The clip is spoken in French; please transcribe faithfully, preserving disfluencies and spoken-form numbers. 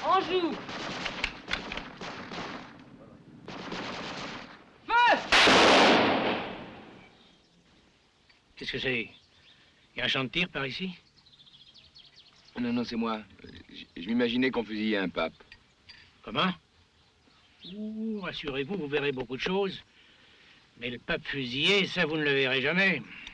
On joue. Feu! Qu'est-ce que c'est? Il y a un champ de tir par ici? Non, non, c'est moi. Je, je m'imaginais qu'on fusillait un pape. Comment? Ouh, rassurez-vous, vous verrez beaucoup de choses. Mais le pape fusillé, ça, vous ne le verrez jamais.